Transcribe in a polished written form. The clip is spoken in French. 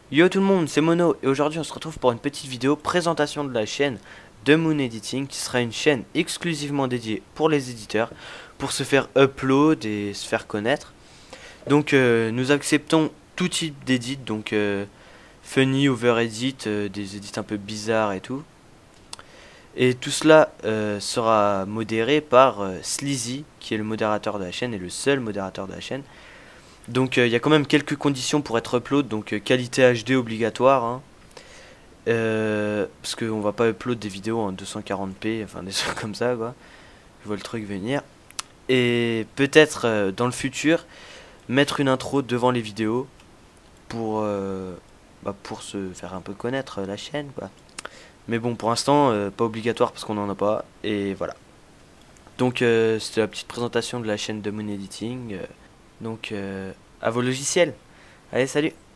Yo tout le monde, c'est Mono et aujourd'hui on se retrouve pour une petite vidéo présentation de la chaîne de Moon Editing qui sera une chaîne exclusivement dédiée pour les éditeurs pour se faire upload et se faire connaître. Donc nous acceptons tout type d'édit, donc funny, over edit, des edits un peu bizarres et tout. Et tout cela sera modéré par Sleazy qui est le modérateur de la chaîne et le seul modérateur de la chaîne. Donc il y a quand même quelques conditions pour être upload, donc qualité HD obligatoire, hein, parce qu'on va pas upload des vidéos en 240p, enfin des trucs comme ça quoi. Je vois le truc venir. Et peut-être dans le futur mettre une intro devant les vidéos pour, pour se faire un peu connaître la chaîne quoi. Mais bon pour l'instant pas obligatoire parce qu'on en a pas et voilà. Donc c'était la petite présentation de la chaîne de Moon Editing. Donc à vos logiciels. Allez, salut!